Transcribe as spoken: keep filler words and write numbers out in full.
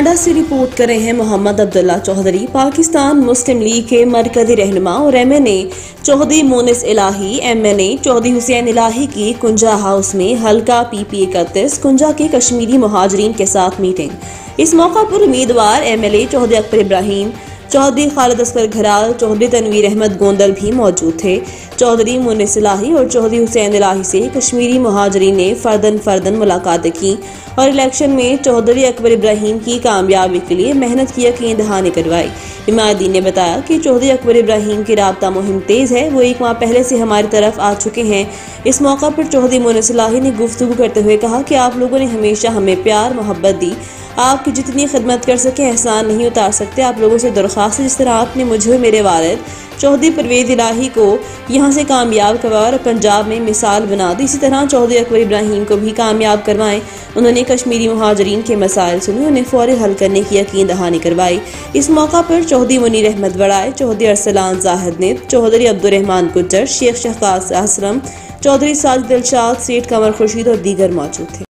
Canada से report कर रहे हैं मोहम्मद अब्दुल्ला चौधरी। पाकिस्तान मुस्लिम लीग के मरकजी रहनुमा और M N A Chaudhry Monis Elahi M N A Chaudhry Hussain Elahi की कुंजा हाउस में हल्का पी पी इकतीस कुंजा के कश्मीरी मुहाजिरीन के साथ मीटिंग। इस मौका पर उम्मीदवार M L A Chaudhry Akbar Ibrahim, Chaudhry Khalid Asghar Gharal, Chaudhry Tanveer Ahmed Gondal भी मौजूद थे। चौधरी मोनिस इलाही और चौधरी हुसैन इलाही से कश्मीरी मुहाजिरीन ने फर्दन फर्दन मुलाकातें की और इलेक्शन में चौधरी अकबर इब्राहिम की कामयाबी के लिए मेहनत की यकीन दहानी करवाई। इमादीन ने बताया कि चौधरी अकबर इब्राहिम की राबता मुहिम तेज है, वो एक माह पहले से हमारी तरफ आ चुके हैं। इस मौका पर चौधरी मोनिस इलाही ने गुफ्तगू करते हुए कहा कि आप लोगों ने हमेशा हमें प्यार मोहब्बत दी, आपकी जितनी खिदमत कर सके एहसान नहीं उतार सकते। आप लोगों से दरख्वास्त है, जिस तरह आपने मुझे और मेरे वालिद चौधरी परवेज इलाही को यहाँ से कामयाब करवाया और पंजाब में मिसाल बना दी, इसी तरह चौधरी अकबर इब्राहिम को भी कामयाब करवाएं। उन्होंने कश्मीरी मुहाजिरीन के मसाइल सुने, उन्हें फौरी हल करने की यकीन दहानी करवाई। इस मौका पर चौधरी मुनीर अहमद बड़ाई, चौधरी अरसलान जाहिद निद, चौधरी अब्दुर्रहमान गुज्जर, शेख शहकाज असलम, चौधरी साजिद दिलशाद, सेठ कमर खुर्शीद और दीगर मौजूद थे।